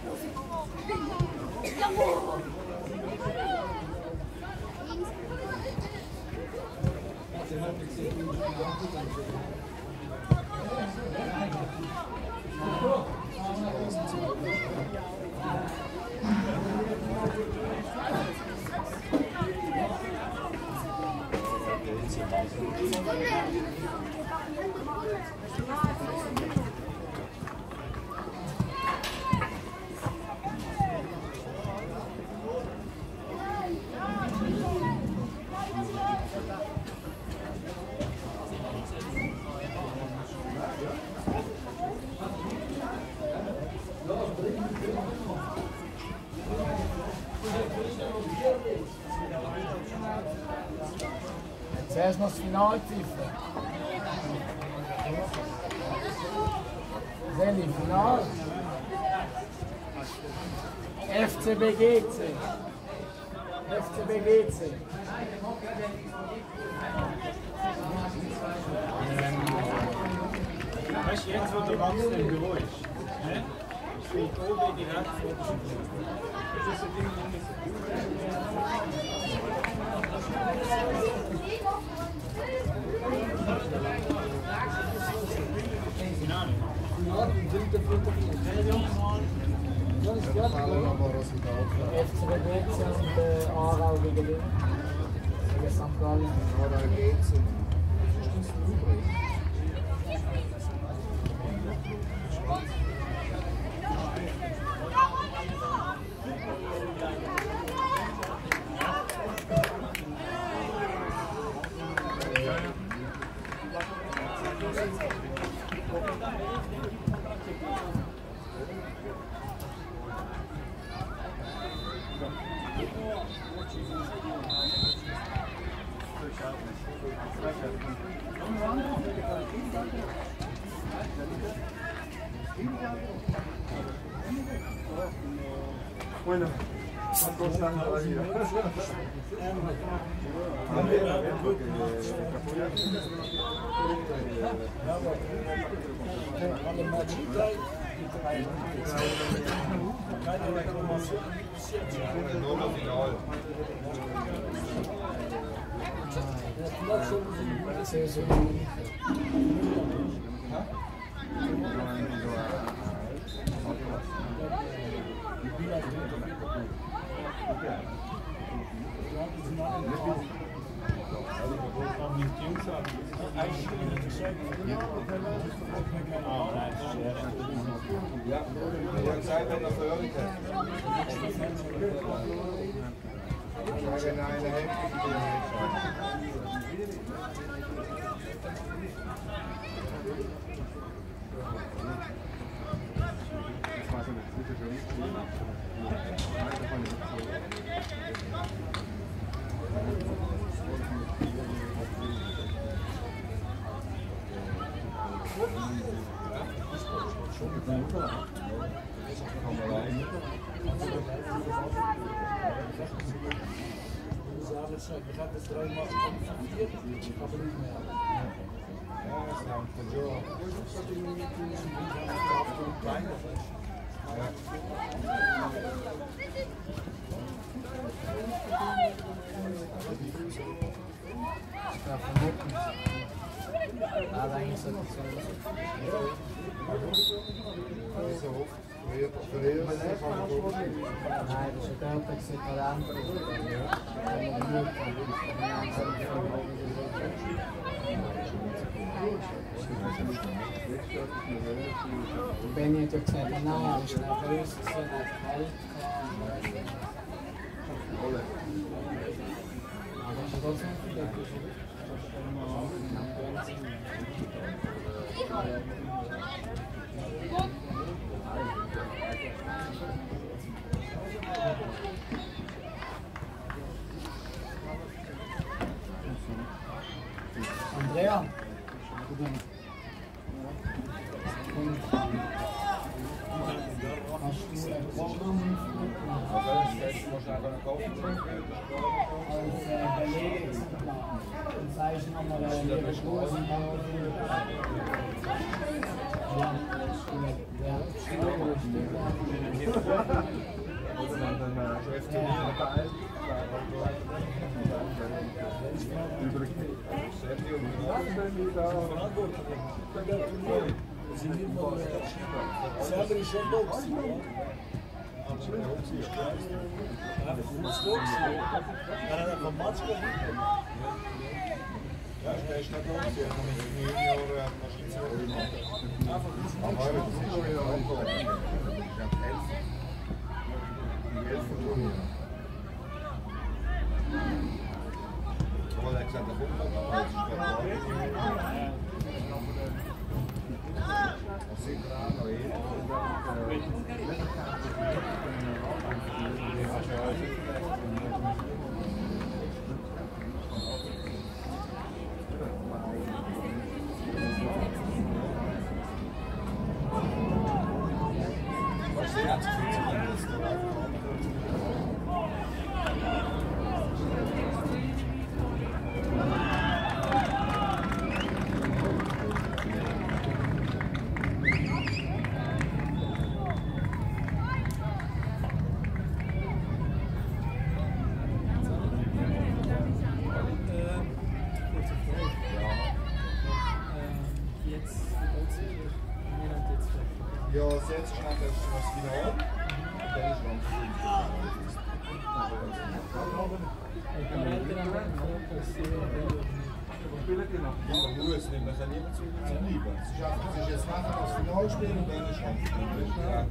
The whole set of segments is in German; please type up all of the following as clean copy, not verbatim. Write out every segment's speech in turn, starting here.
Zuerst noch das Finalziffer. Seli, Final. FCB GC. FCB GC. Weißt du, jetzt wo der Wachs im Büro ist, ne? Steht oben direkt vor der Schule. Das ist ein Ding, das nicht so gut. FCB GC und Aarau gegen St. Gallen. Bueno, ¿cuántos están todavía? Ich habe das dreimal konfrontiert, aber nicht mehr. Ja, das haben wir schon. Ja, vermuten. Aber eigentlich sollte es so sein. Nein, das ist ein Körper, Talent. Benny hat ja gesagt, nein, er ist nicht böse, er hat kalt. Aber das ist trotzdem verdeckt. Andrea? Hast du ein Programm als Belegexemplar? Dann zeigst du nochmal, wie groß und Selber ist schon da gewesen, oder? Er hat einfach Matsch gehabt. Ja, der ist nicht los. Ich habe mit Junioren wahrscheinlich so einfach aber das ist schon wieder angekommen. Ich habe 11 Junior. Aber er hat gesagt, er kommt noch. Jetzt ist gerade das sind gerade noch ja, das letzte Schlag ist das Finale. Und dann ist man muss nicht, man kann niemand zu bleiben. Es ist jetzt nachher das Finalspiel und dann ist man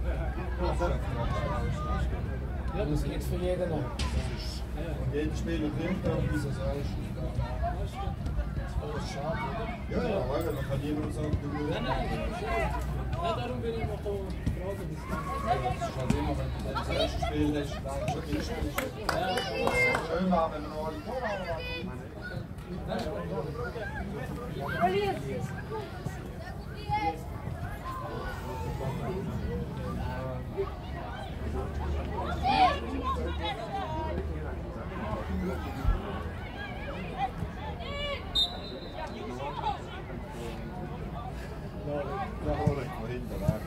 Ja, das geht für jeden noch. und jeder Spieler bringt dann bis es ist. Das ist schade, oder? Ja, ja, aber man kann niemand sagen, du musst. Ja, darum bin ich noch fragen. Das ist halt immer, wenn du das erste Spiel hast, dann schon die Spiel. Schön war, wenn wir noch alle Tore haben. Da hole ich mal hinterher.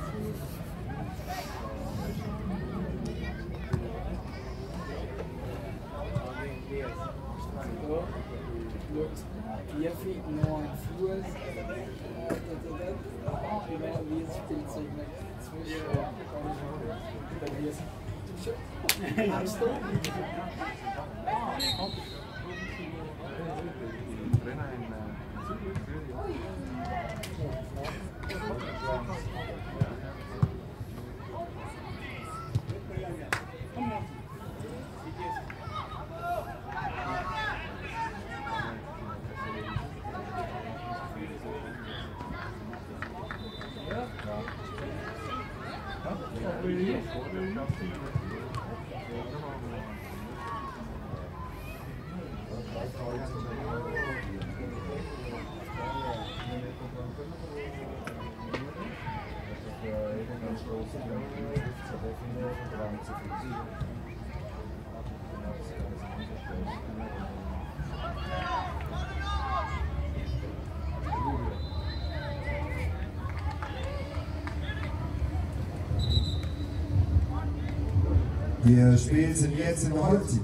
Tiefe, noch ein Fuß. Genau wie es Spielzeug zwischen Hast du? Die Spiele sind jetzt in der Halbzeit.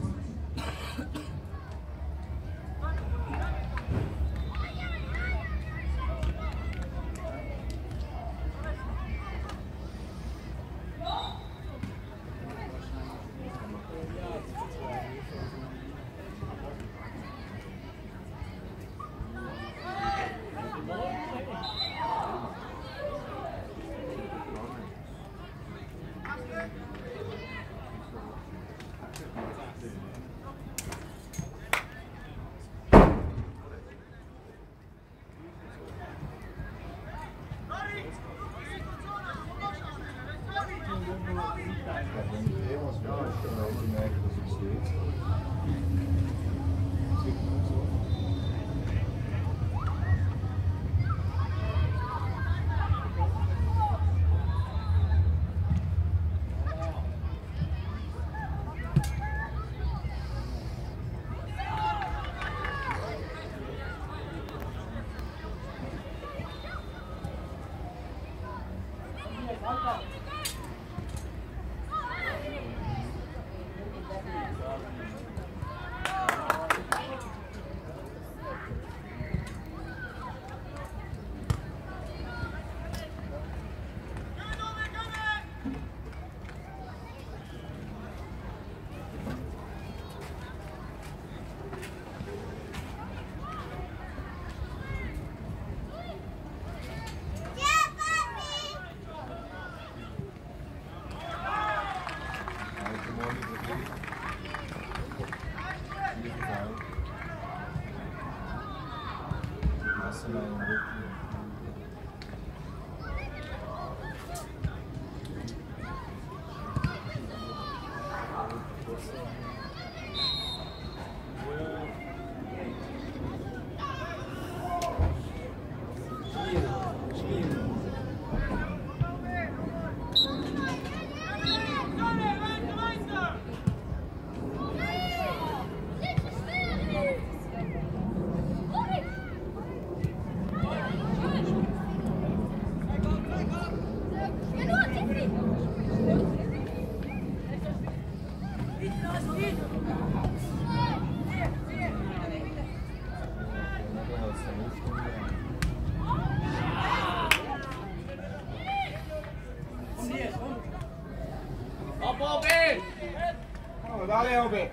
Dale, Obi!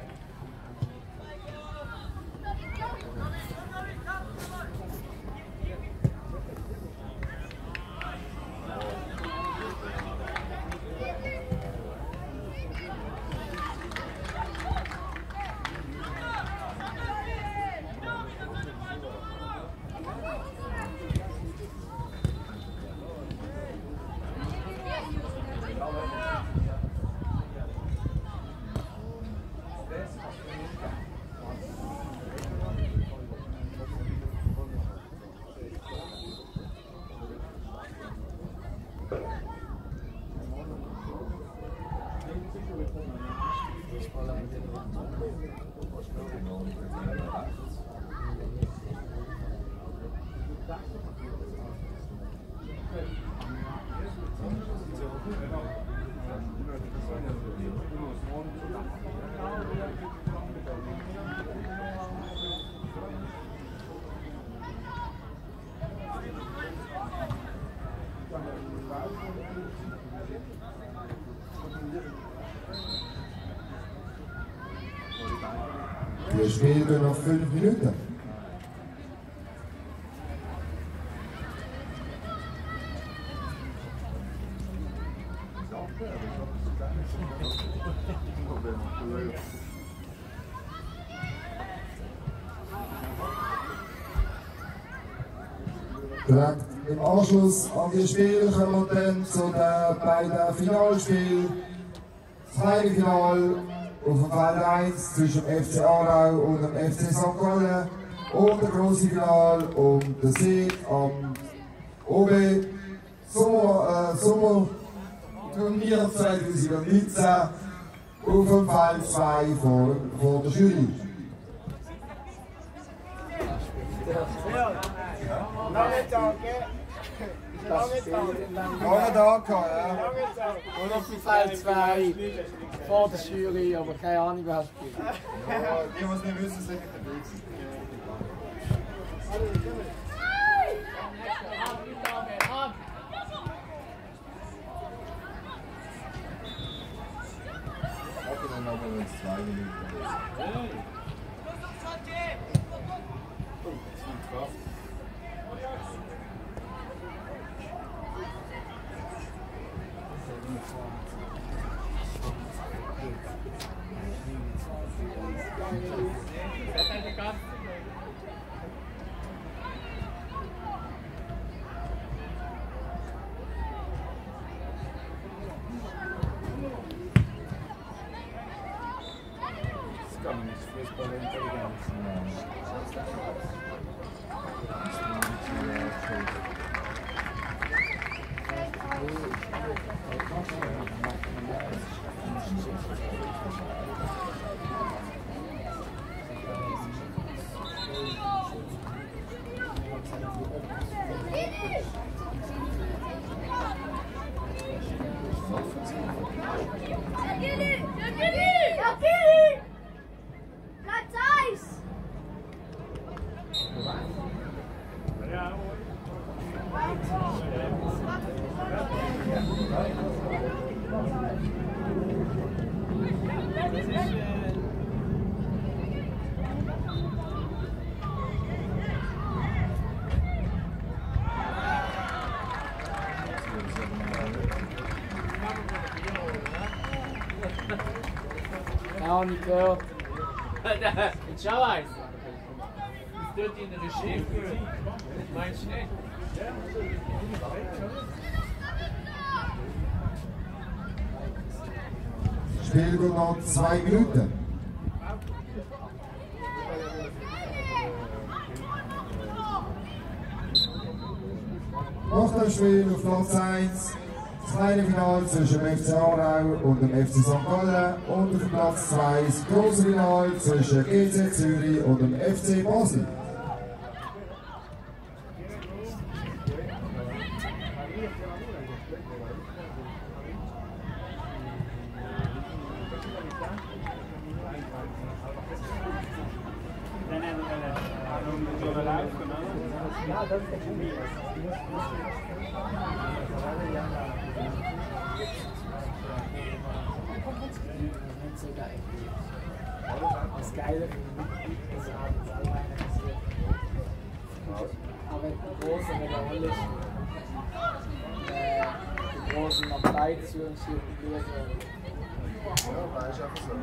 Wir spielen noch 5 Minuten. Direkt im Anschluss an die Spiele kommen wir dann zu den beiden Finalspielen. Das kleine Final auf dem Feld 1 zwischen dem FC Aarau und dem FC St. Gallen und der grosse Final um den Sieg am OB Sommerturnier 2019 auf dem Feld 2 vor der Jury. Lange Tag, Lange Tag, ja. Und auf dem Feld 2 vor der Jury, aber keine Ahnung, wer spielt. Ja, die, die es nicht wissen, sind nicht dabei gewesen. Aber dann haben wir uns 2 Minuten. Ja, nicht gehört. Jetzt schau eins. Das tut in einer Schrift. Meinst du nicht? Spiel geht noch 2 Minuten. Nach dem Spiel auf Platz 1 das kleine Finale zwischen dem FC Aarau und dem FC St. Gallen und auf Platz 2 das grosse Finale zwischen GC Zürich und dem FC Basel. Ja, das ist der Gummi. Nicht so geil. Das Geile finde ich, das Abends allgemein passiert. Aber die Großen, wenn der Rolle ist, die Großen noch Leid zu uns hier probiert werden. Ja, weiß einfach so.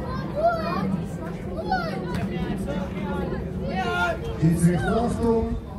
Schiedsrichter Achtung!